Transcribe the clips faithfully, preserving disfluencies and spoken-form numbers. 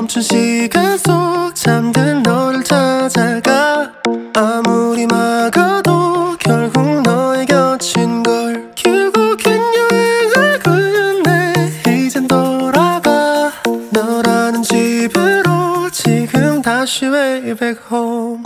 멈춘 시간 속 잠든 너를 찾아가 아무리 막아도 결국 너의 곁인 걸 결국엔 여행을 끝내 이젠 돌아가 너라는 집으로 지금 다시 way back home.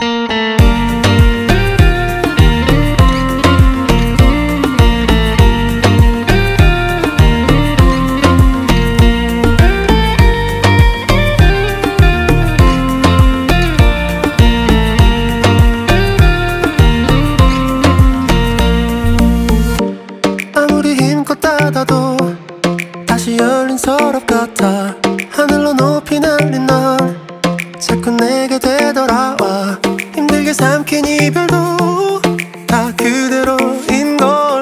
닫아도 다시 열린 서랍 같아 하늘로 높이 날린 넌 자꾸 내게 되돌아와 힘들게 삼킨 이별도 다 그대로인걸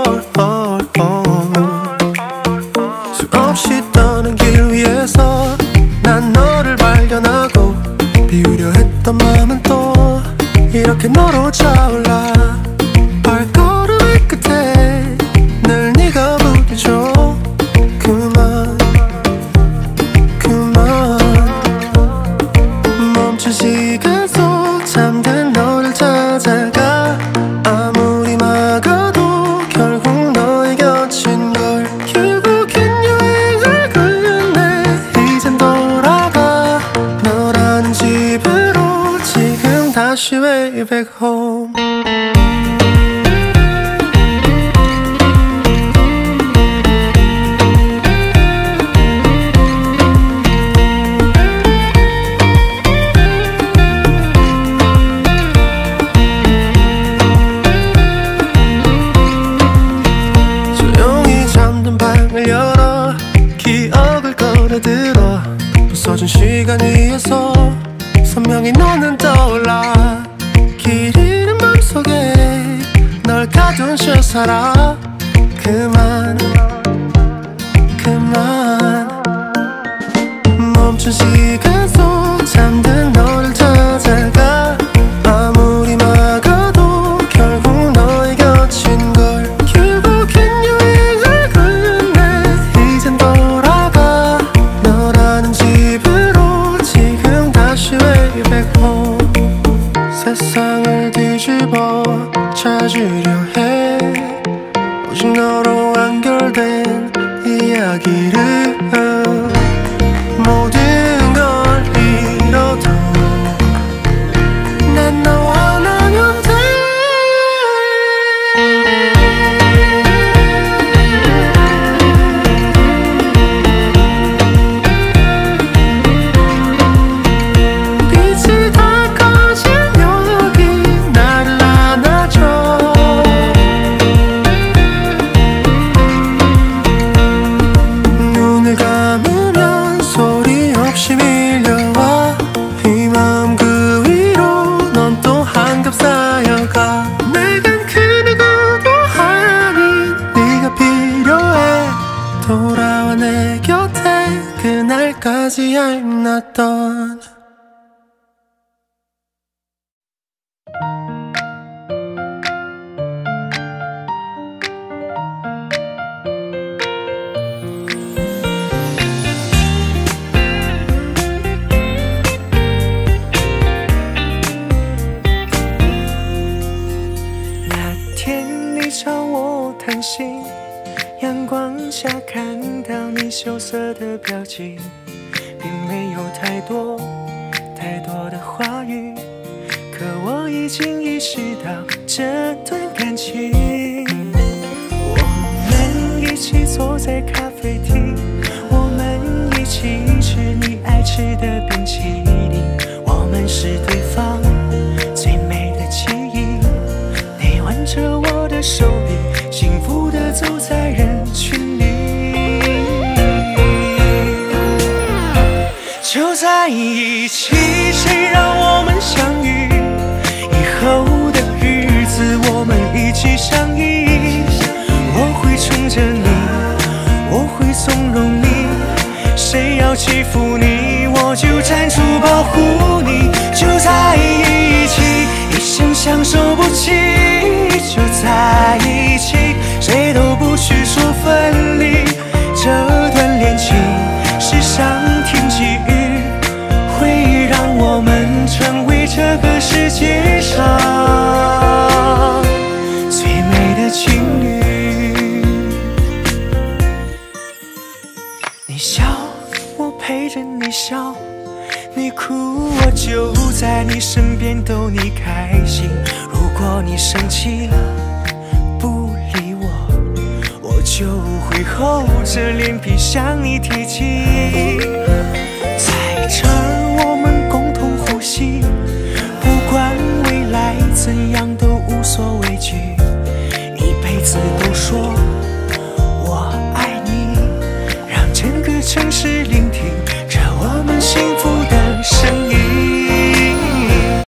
수없이 떠는 길 위에서 난 너를 발견하고 비우려 했던 마음은 또 이렇게 너로 차올라 발걸음의 끝에 늘 네가 부딪혀 그만 그만 멈춘 시간 속 잠든 너를 찾아가 아무리 막아도 결국 너의 곁인 걸 결국엔 여행을 끝내 이젠 돌아가 너라는 집으로 지금 다시 way back home. 열어 기억을 꺼내들어 부서진 시간 위에서 선명히 너는 떠올라 길 잃은 맘속에 널 가둔 채 살아 그만 그만 멈춘 시간 속 잠든 너를 찾아가 아무리 막아도 결국 너의 곁인 걸 결국엔 여행을 끝내 이젠 돌아가 너라는 집으로 지금 다시 way back home. 세상을 뒤집어 찾으려 해 오직 너로 완결된 이야기를 모든 걸 잃어도 난 너와 나면 돼. 빛이 다 꺼진 여기 나를 안아줘 눈을 감으면 소리 없이 밀려와 이 마음 그 위로 넌 또 한겹 쌓여가 내겐 그 누구도 아닌 네가 필요해 돌아와 내 곁에 그날까지 I'm not done.叹息，阳光下看到你羞涩的表情，并没有太多太多的话语，可我已经意识到这段感情。我们一起坐在咖啡厅，我们一起吃你爱吃的冰淇淋，我们是对方最美的记忆。你挽着我的手臂，幸福地走在人群里。就在一起，谁让我们相遇？以后的日子我们一起相依。我会宠着你，我会纵容你，谁要欺负你，我就站出保护你。就在一起，一生相守不弃。就在一起，谁都不许说分离。这段恋情是上天给予， 笑，我陪着你笑，你哭我就在你身边逗你开心。如果你生气了不理我，我就会厚着脸皮向你提起。在这儿我们共同呼吸，不管未来怎样都无所畏惧，一辈子都说我爱你，让整个城市聆听着我们幸福